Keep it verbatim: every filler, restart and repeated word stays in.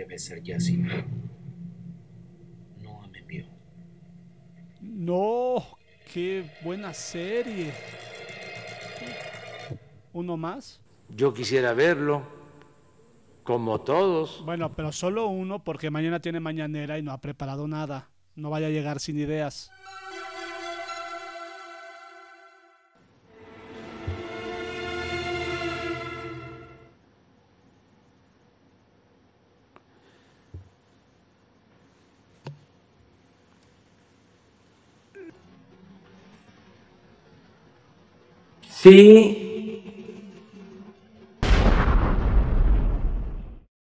debe ser Yassin. No me envió. No, qué buena serie. ¿Uno más? Yo quisiera verlo, como todos. Bueno, pero solo uno porque mañana tiene mañanera y no ha preparado nada. No vaya a llegar sin ideas. Sí,